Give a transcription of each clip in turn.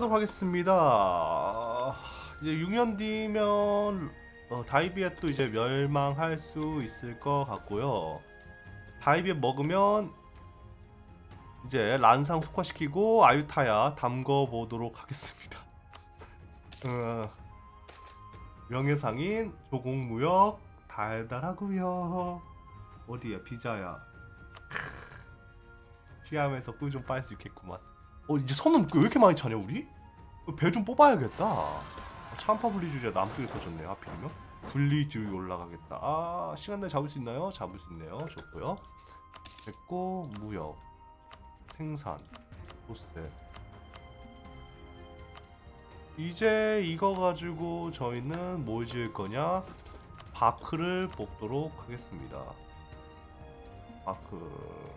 하도록 하겠습니다. 이제 6년 뒤면 다이비에 또 이제 멸망할 수 있을 것 같고요. 다이비에 먹으면 이제 란상 속화시키고 아유타야 담궈 보도록 하겠습니다. 명예상인 조공무역 달달하구요. 어디야 비자야. 시암에서 꿀 좀 빨 수 있겠구만. 이제 선은 왜 이렇게 많이 차냐 우리? 배 좀 뽑아야겠다. 참파 분리주의자 남쪽에 터졌네요. 하필이면 분리주의 올라가겠다. 아 시간 내에 잡을 수 있나요? 잡을 수 있네요. 좋고요. 됐고 무역 생산 도세. 이제 이거 가지고 저희는 뭘 지을 거냐? 바크를 뽑도록 하겠습니다. 바크.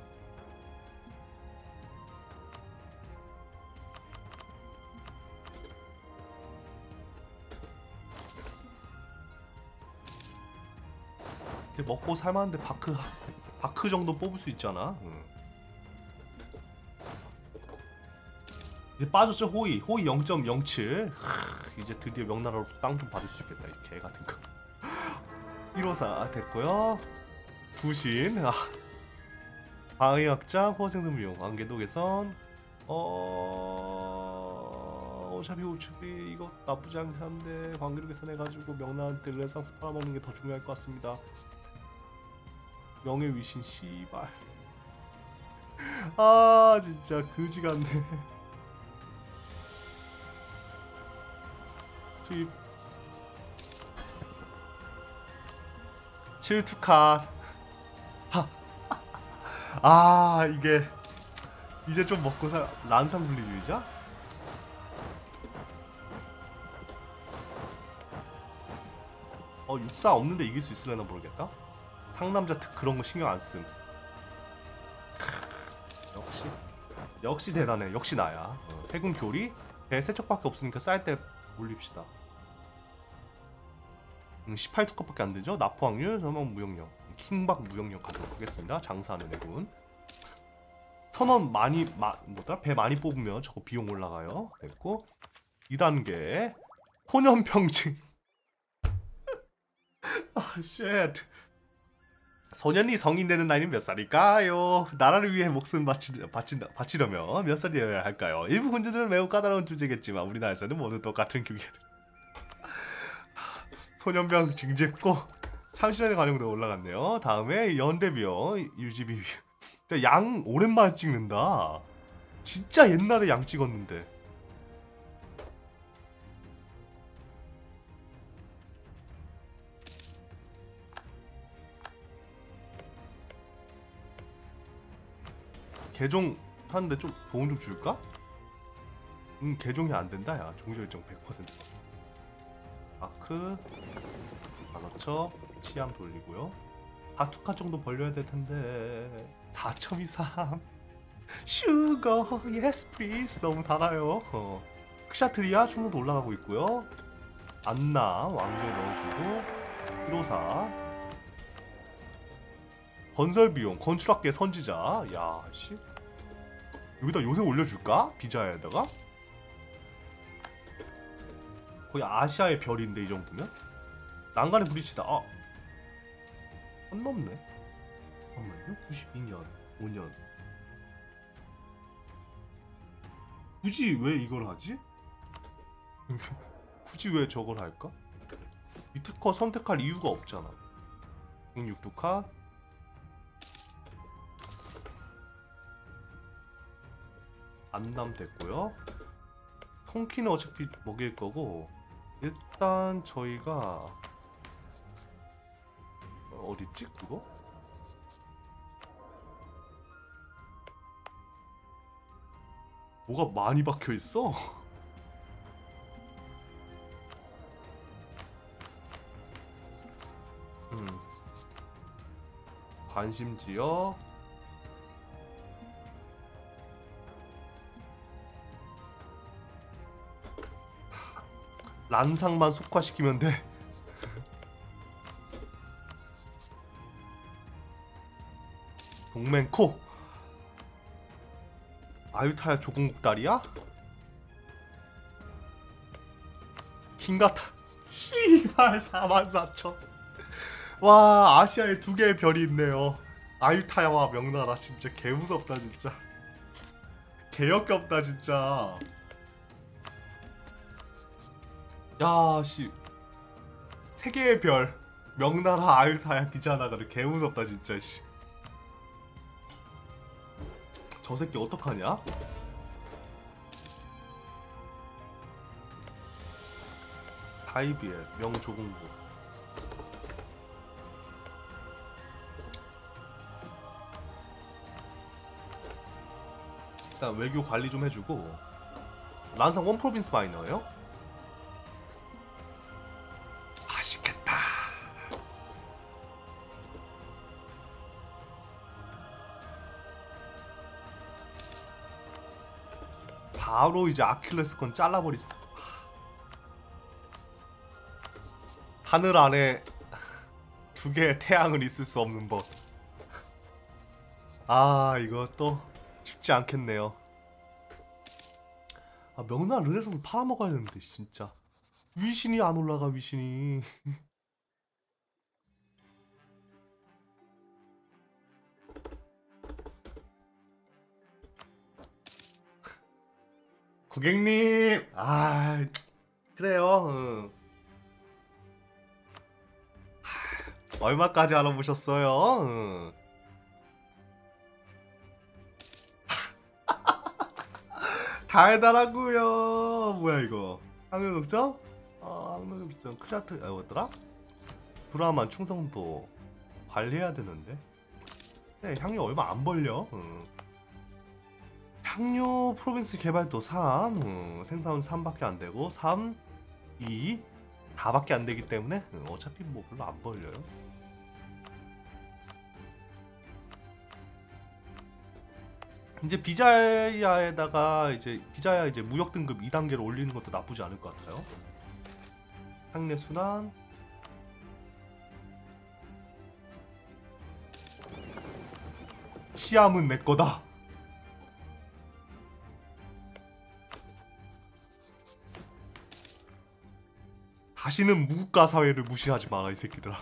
먹고 살만한데 바크 정도 뽑을 수 있잖아. 이제 빠졌죠. 호이 0.07. 이제 드디어 명나라로 땅 좀 받을 수 있겠다. 이 개 같은 거. 154 됐고요. 부신 방위학자 호생생무용 안개도 개선. 어차피 이거 나쁘지 않긴 한데 관계로 개선해가지고 명나라한테 르네상스 팔아먹는 게 더 중요할 것 같습니다. 명예 위신 씨발. 아 진짜 그지 같네. 투입 7투카. 이게 이제 좀 먹고 살 란상 분리주의자? 육사 없는데 이길 수 있으려나 모르겠다. 상남자 특 그런 거 신경 안 씀. 역시 대단해. 역시 나야. 해군 교리 배 세척밖에 없으니까 쌀 때 올립시다. 18투컵밖에 안 되죠. 납포 확률, 전망 무역력, 킹박 무역력 가도록 하겠습니다. 장사하는 해군. 선원 많이 배 많이 뽑으면 저거 비용 올라가요. 됐고 2단계 소년병증. 쉣. 소년이 성인 되는 나이는 몇 살일까요? 나라를 위해 목숨 바치려면 몇 살이어야 할까요? 일부 군주들은 매우 까다로운 주제겠지만 우리나라에서는 모두 똑같은 규격을. 소년병 징제고 30년의 관용도 올라갔네요. 다음에 연대비용 유지비. 양 오랜만에 찍는다. 진짜 옛날에 양 찍었는데. 개종 하는데 좀 도움 좀 줄까? 개종이 안 된다. 야 종료 일정 100%. 마크 만원첩 치암 돌리고요. 다투카 정도 벌려야 될 텐데 4.23. 슈거 예스 프리즈 너무 달아요. 크샤트리아 충분도 올라가고 있고요. 안나 왕조에 넣어주고 154 건설 비용 건축학계 선지자. 야씨 여기다 요새 올려줄까? 비자에다가 거의 아시아의 별인데 이 정도면? 난간의 브리치다. 안 넘네. 잠깐만요. 92년 5년 굳이 왜 이걸 하지? 굳이 왜 저걸 할까? 이 특허 선택할 이유가 없잖아. 106두카 안남 됐고요. 통키는 어차피 먹일 거고 일단 저희가 어딨지 그거? 뭐가 많이 박혀있어? 관심지역 란상만 속화시키면 돼. 동맹코 아유타야 조공국달이야? 킹같아. 씨발 44,000. 와 아시아에 2개의 별이 있네요. 아유타야와 명나라. 진짜 개무섭다 진짜. 개역겹다 진짜. 야씨 3개의 별 명나라 아유타야 비자나가를 개무섭다 진짜. 씨. 저 새끼 어떡하냐? 다이비의 명조공국. 일단 외교 관리 좀 해주고. 란상 원 프로빈스 마이너예요? 맛있겠다. 바로 이제 아킬레스건 잘라버리어. 하늘 안에 2개의 태양은 있을 수 없는 법. 아 이거 또 쉽지 않겠네요. 아 명나 르네상스 팔아먹어야 되는데 진짜. 위신이 안 올라가 위신이. 고객님 아 그래요. 응. 얼마까지 알아보셨어요? 응. 달달하구요. 뭐야 이거? 항로극점? 항로극점 크샤트 뭐였더라? 브라만 충성도 관리해야 되는데. 네, 향료 얼마 안 벌려. 향료 프로빈스 개발도 3, 생산은 3밖에 안 되고 3, 2, 4밖에 안 되기 때문에 어차피 뭐 별로 안 벌려요. 이제 비자야에다가 이제 비자야 이제 무역 등급 2단계로 올리는 것도 나쁘지 않을 것 같아요. 향내 순환. 시암은 내 거다. 다시는 무국가 사회를 무시하지 마라 이 새끼들아.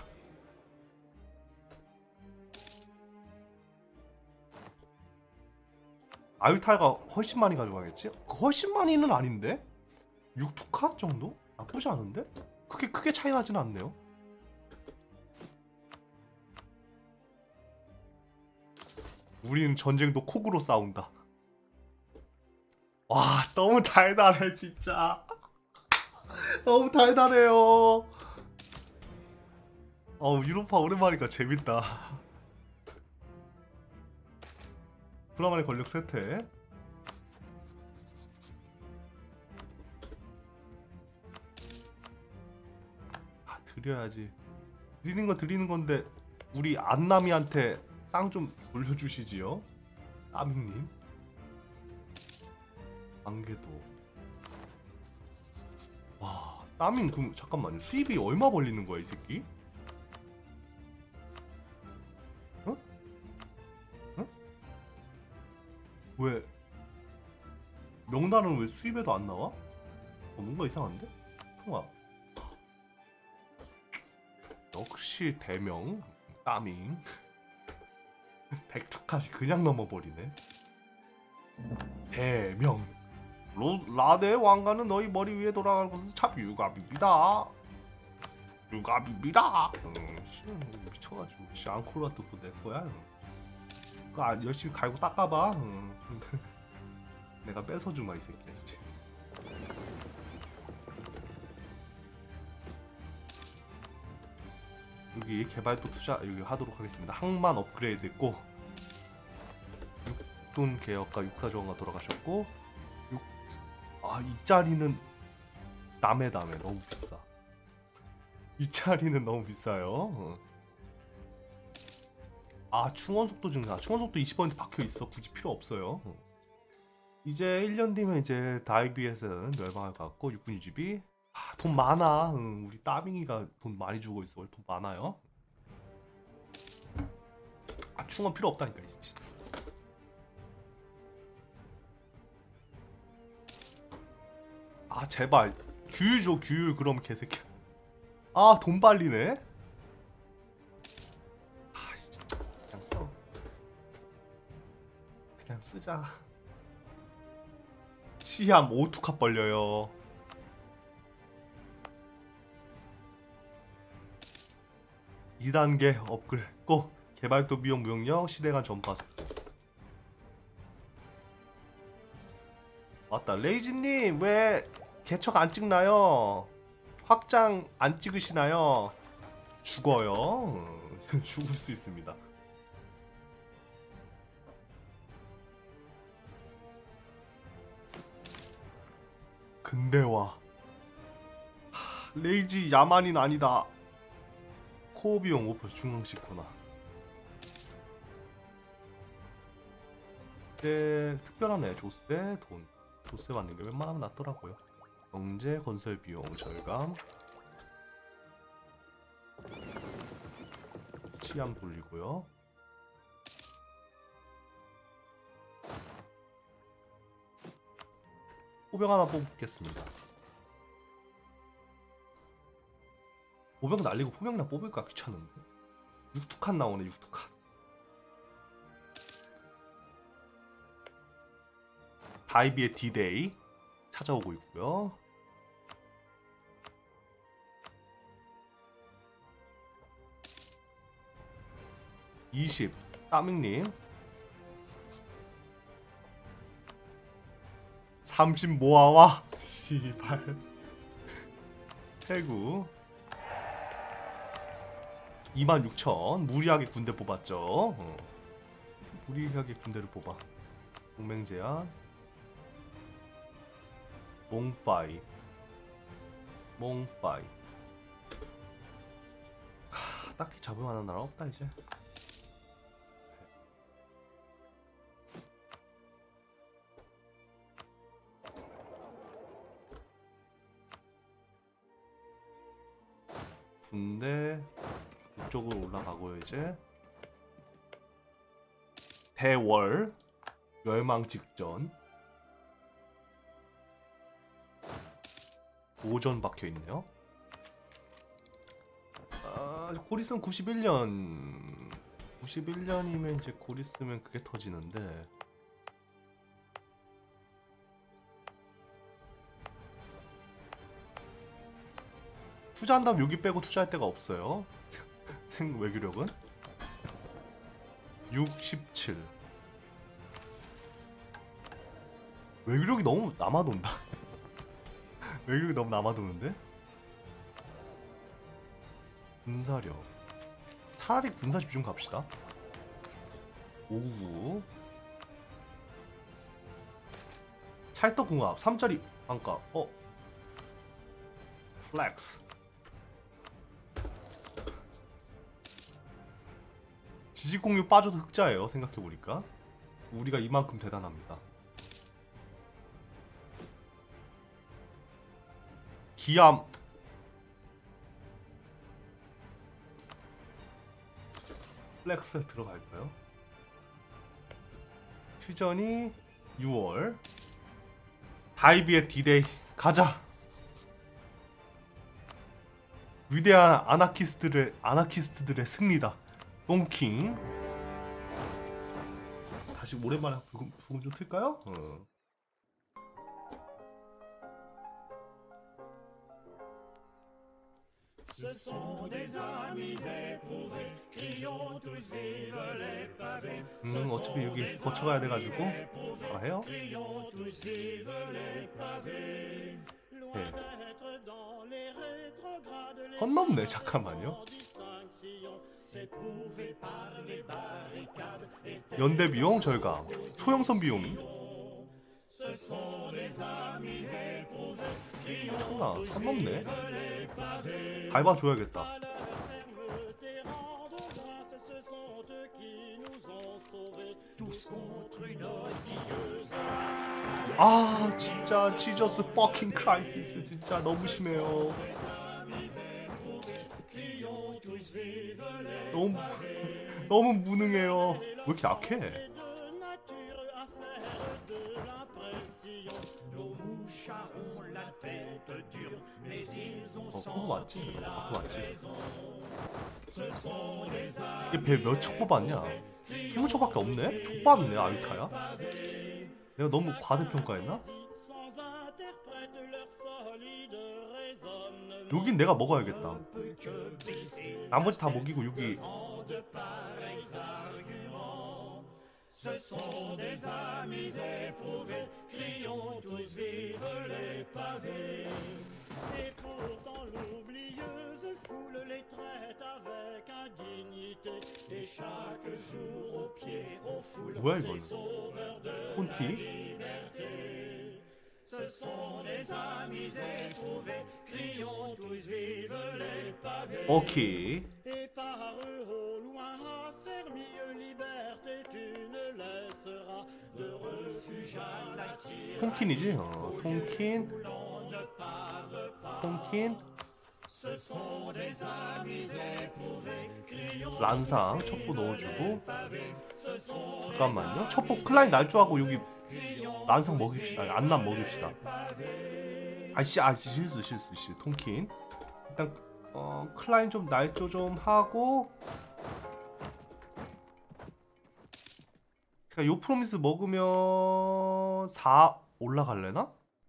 아유타가 훨씬 많이 가져가겠지? 훨씬 많이는 아닌데? 6투카 정도? 나쁘지 않은데? 그렇게 크게 차이 나진 않네요. 우리는 전쟁도 콕으로 싸운다. 와 너무 달달해 진짜. 너무 달달해요. 유로파 오랜만이니까 재밌다. 브라만의 권력 세태. 드려야지. 드리는 거 드리는 건데 우리 안남이한테 땅 좀 돌려주시지요. 따밍님. 안개도. 와 따밍 그럼 잠깐만요. 수입이 얼마 벌리는 거야 이 새끼? 어? 어? 왜 명단은 왜 수입에도 안 나와? 뭔가 이상한데? 통화. 역시 대명 따밍. 백투까지 그냥 넘어버리네. 대명. 라데의 왕가는 너희 머리 위에 돌아가는 것은 참 유감입니다. 유감입니다. 미쳐가지고 샹콜라도 내 거야. 그거 열심히 갈고 닦아봐. 내가 뺏어주마 이 새끼야. 여기 개발도 투자 여기 하도록 하겠습니다. 항만 업그레이드 했고 육돈 개혁과 육사조원가 돌아가셨고 이 자리는 남의 너무 비싸. 이 자리는 너무 비싸요. 충원 속도 증가. 충원 속도 20% 박혀 있어. 굳이 필요 없어요. 이제 1년 뒤면 이제 다이비에서는 멸망할 것 같고 육군 유지비. 돈 많아. 우리 따빙이가 돈 많이 주고 있어. 돈 많아요. 충원 필요 없다니까 진짜. 제발 규율 줘 규율. 그럼 개새끼. 아 돈 발리네. 그냥 써. 그냥 쓰자. 시암 오투캅 벌려요. 이 단계 업글 고. 개발도 비용 무역력 시대간 전파. 맞다. 레이지님 왜 개척 안 찍나요? 확장 안 찍으시나요? 죽어요. 죽을 수 있습니다. 근대화. 레이지 야만인 아니다. 코어 비용 5% 중앙식 코나. 특별하네. 조세 돈. 조세 받는 게 웬만하면 낫더라고요. 경제 건설 비용 절감. 치암 돌리고요. 포병 하나 뽑겠습니다. 포병 날리고 포병이나 뽑을까 귀찮은데. 6투칸 나오네. 6투칸. 다이비의 D-Day 찾아오고 있고요. (20) 따밍님 30 모아와. 씨발. 해구 26,000 무리하게 군대 뽑았죠. 무리하게 군대를 뽑아. 동맹 제한. 몽빠이. 딱히 잡을 만한 나라 없다 이제. 군대 이쪽으로 올라가고요. 이제 대월 멸망 직전. 오전 박혀있네요. 고리스는 91년 91년이면 이제 고리스면 그게 터지는데. 투자한다면 여기 빼고 투자할 데가 없어요. 생 외교력은 67. 외교력이 너무 남아돈다. 외교력이 너무 남아도는데? 군사력. 차라리 군사 집중 갑시다. 오구. 찰떡궁합 3짜리 반값. 플렉스. 지식공유 빠져도 흑자예요. 생각해보니까 우리가 이만큼 대단합니다. 기암. 플렉스 들어갈까요? 퓨전이 6월. 다이비의 D-Day 가자. 위대한 아나키스트들의 승리다. 똥킹. 다시 오랜만에 부금 좀 틀까요? Ce sont des amis éprouvés qui ont tous vive les pavés. 어차피 여기 거쳐가야 돼가지고 해요. Qui ont tous vive les pavés. Loin d'être dans les rétrogrades. 건넘네. 잠깐만요. S'éprouver par les barricades. 연대 비용 절감. 소형선 비용. Ce sont des amis éprouvés qui ont 천나 tous 선 넘네. vive les pavés. 밟아줘야겠다. 아 진짜 지저스 퍼킹 크라이시스 진짜 너무 심해요. 너무 무능해요. 왜 이렇게 약해? Nos mouchards ont la tête dure 그거 맞지? 그거 맞지? 이배 몇 척 뽑았냐? 20척밖에 없네? 족밥이네 아유타야? 내가 너무 과대평가했나? 여긴 내가 먹어야겠다. 나머지 다 먹이고 여기 Ce sont des amis éprouvés qui ont tous vive les pavés. Et pourtant l'oublieuse foule les traite avec indignité. Et chaque jour au pied on foule 뭐야 ces 이건? sauveurs de la 콘티? liberté. Ce sont des amis éprouvés qui ont tous vive les pavés. 오케이. Et par eux au loin affermie liberté tu ne laisseras de refuge à la tyrannie. 통킨이지? 통킨. L'on ne parle pas. 통킨. Ce sont des amis éprouvés qui ont 란상 첩보 넣어주고. ce sont 잠깐만요. 첩보 클라인 날조하고 여기 란상 먹입시다. 안남 먹입시다. 아씨 실수. 통킨. 일단 클라인 좀 날조 좀 하고. 그러니까 요 프로미스 먹으면 4 올라갈래나?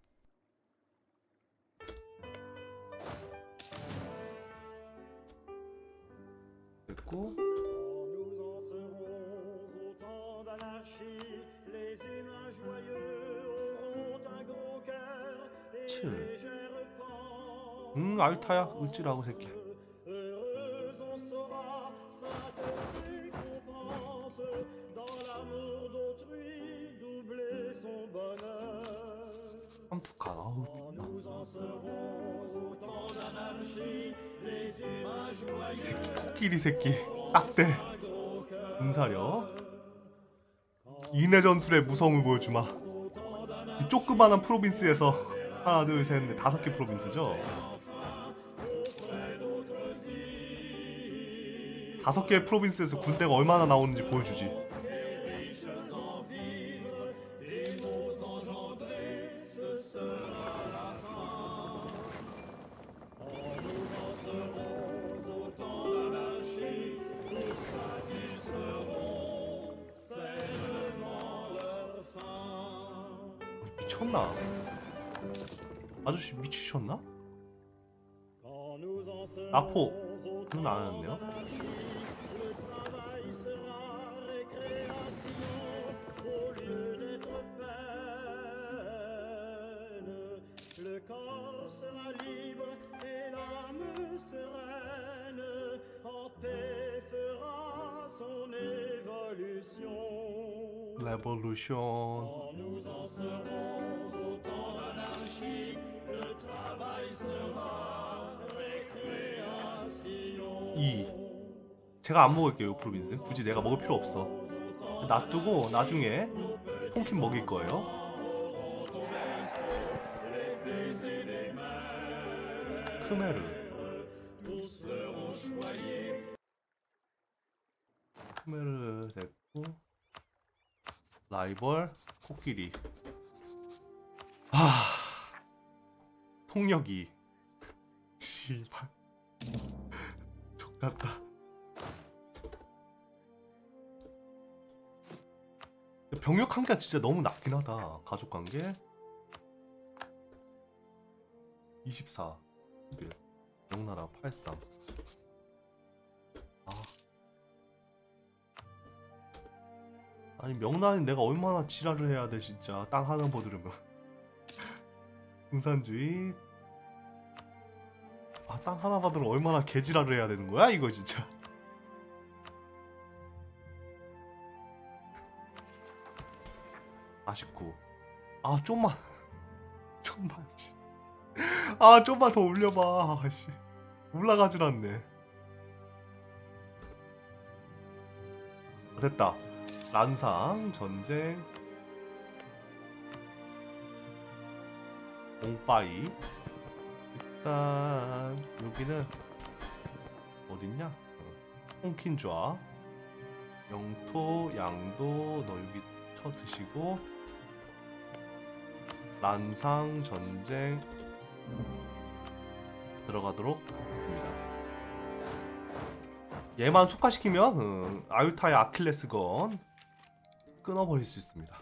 됐고. nous en serons au temps d'anarchie. Les humains joyeux auront un gros cœur et 칠. légère pensée. 아유타야 을지라고 새끼. Heureuse on saura sainte récompense dans l'amour d'autrui doubler son bonheur. 삼투카. 아우. Nous en serons au temps d'anarchie. Les humains joyeux 이 새끼 코끼리 새끼. 딱대. 은사려. 인해 전술의 무서움을 보여주마. 이 조그만한 프로빈스에서 하나 둘 셋 넷 5개 프로빈스죠. 5개의 프로빈스에서 군대가 얼마나 나오는지 보여주지. 미쳤나? 아저씨 미치셨나? 라포는 안 했네요. Le corps sera libre et l'âme sereine, en paix fera son évolution. 레볼루션. Nous en serons au temps d'anarchie, le travail sera récréation. 2. 제가 안 먹을게요, 이 프로빈스. 굳이 내가 먹을 필요 없어. 놔두고 나중에 통킨 먹일 거예요. 크메르. 크메르 됐고. 라이벌 코끼리. 통역이. 씨발. 족같다. 병력 관계가 진짜 너무 낮긴 하다. 가족 관계 24 11 명나라 83. 아니 명나라는 내가 얼마나 지랄을 해야 돼 진짜. 땅 하나 버들으면. 공산주의. 땅 하나 받으러 얼마나 개지랄을 해야 되는 거야 이거 진짜. 아쉽고. 좀만 씨. 좀만 더 올려봐. 씨. 올라가질 않네. 됐다. 란상 전쟁. 옹빠이. 일단 여기는 어딨냐? 홍킨좌. 영토 양도 너 여기 쳐 드시고. 란상 전쟁. 들어가도록 하겠습니다. 얘만 속화시키면 아유타의 아킬레스건 끊어버릴 수 있습니다.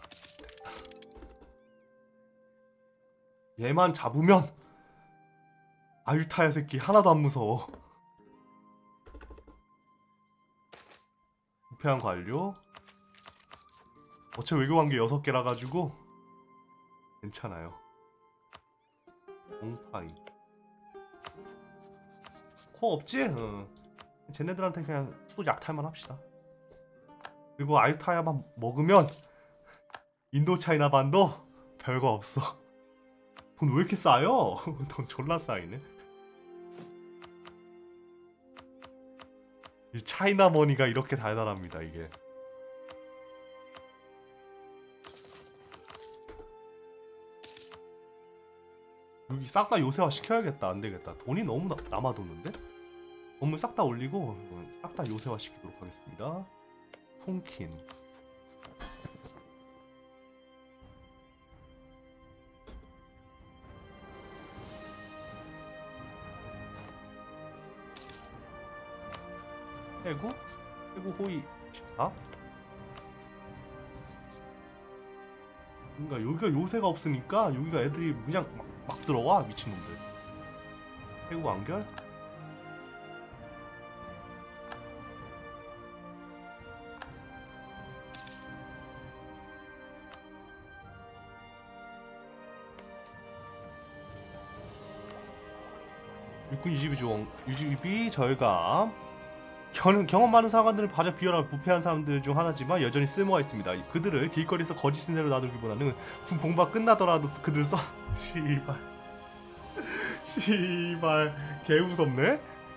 얘만 잡으면 아유타야 새끼 하나도 안 무서워. 부패한 관료. 어차피 외교관계 6개라 가지고 괜찮아요. 공파이 코 없지? 쟤네들한테 그냥 또 약탈만 합시다. 그리고 아유타야만 먹으면 인도차이나 반도 별거 없어. 돈 왜 이렇게 쌓여? 돈 졸라 쌓이네. 이 차이나 머니가 이렇게 달달합니다. 이게 여기 싹 다 요새화 시켜야겠다. 안되겠다. 돈이 너무 남아도는데? 건물 싹 다 올리고 싹 다 요새화 시키도록 하겠습니다. 통킨 해고 호의 14. 그러니까 여기가 요새가 없으니까 여기가 애들이 그냥 막 들어와. 미친놈들. 해고 완결. 육군 유지비 절감. 경험 많은 사관들은 가장 비열하고 부패한 사람들 중 하나지만 여전히 쓸모가 있습니다. 그들을 길거리에서 거짓 신세로 놔두기보다는 군 복무가 끝나더라도 그들을 씨발 개무섭네.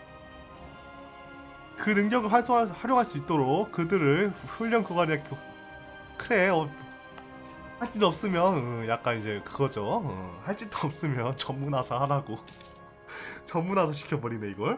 그 능력을 활용할 수 있도록 그들을 훈련 교관에 그래. 할 짓 없으면 약간 이제 그거죠. 할 짓도 없으면 전문화사 하라고. 전문화사 시켜버리네 이걸.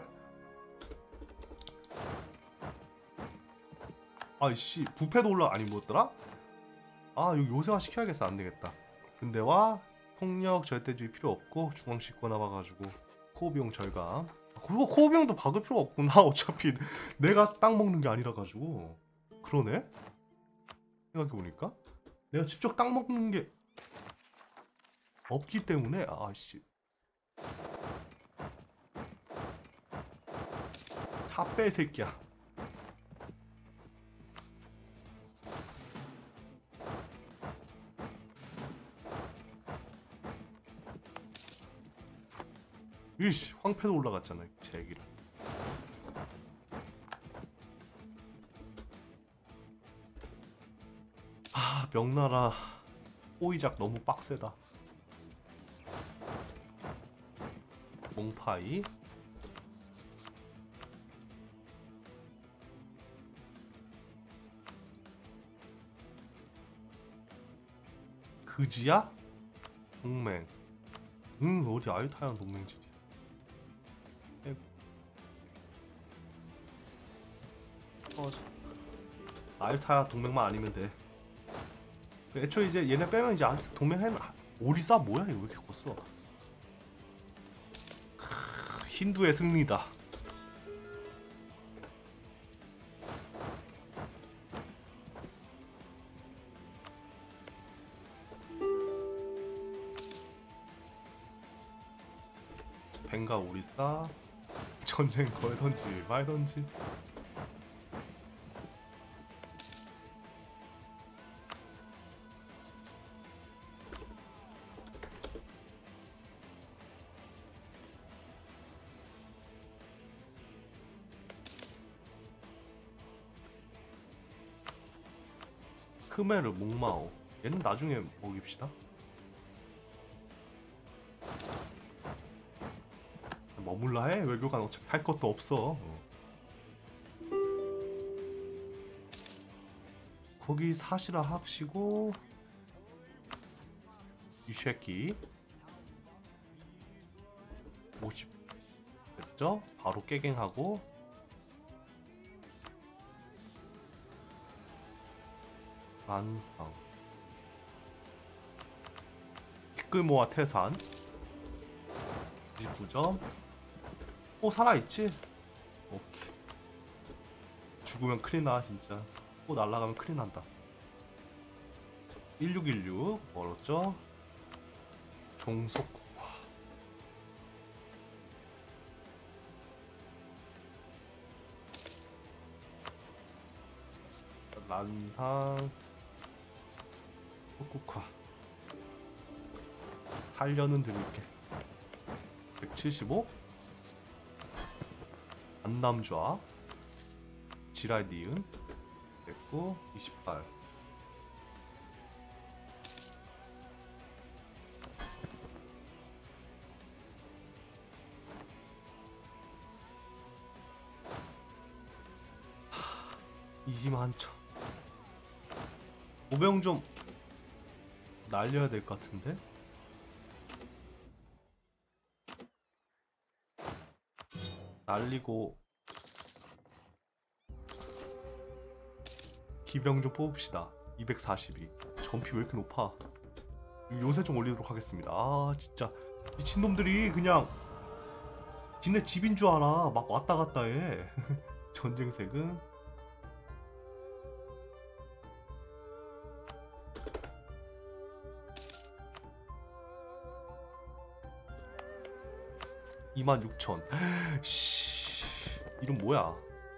아이씨 부패도 아니 뭐였더라? 여기 요새화 시켜야겠어. 안되겠다. 근대화 폭력 절대주의 필요 없고 중앙식 권나와가지고 코어 비용 절감. 그거 코어 비용도 박을 필요가 없구나. 어차피 내가 땅 먹는 게 아니라 가지고. 그러네. 생각해보니까 내가 직접 땅 먹는 게 없기 때문에. 아씨 다 빼 새끼야. 이씨 황패도 올라갔잖아 제기를. 명나라 호이작 너무 빡세다. 몽파이 그지야? 동맹. 어디 아유타양 동맹지지. 아유타야 동맹만 아니면 돼. 애초에 이제 얘네 빼면 이제 동맹 오리사 뭐야 이거 왜 이렇게 컸어. 힌두의 승리다. 벵가 오리사 전쟁 걸던지 말던지. 크메르 목마오. 얘는 나중에 먹입시다. 머물라 해? 외교관 어차피 할 것도 없어. 거기 사시라 합시고 이 새끼 50 됐죠? 바로 깨갱하고 만상 티끌모아 태산 99점 살아있지? 오케이. 죽으면 큰일 나 진짜. 날아가면 큰일 난다. 1616 멀었죠? 종속국화. 란상 국화. 살려는 드릴게. 175 안남좌 지랄니은 됐고 28 20만천 500 좀 날려야 될 것 같은데. 날리고 기병 좀 뽑읍시다. 242 전피 왜 이렇게 높아. 요새 좀 올리도록 하겠습니다. 아 진짜 미친놈들이 그냥 지네 집인 줄 알아. 막 왔다 갔다 해. 전쟁색은 26,000. 씨, 이름 뭐야?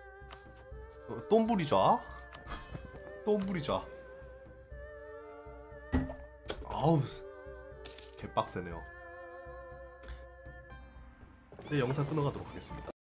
똥부리자? 똥부리자. 아우, 개빡세네요. 네, 영상 끊어가도록 하겠습니다.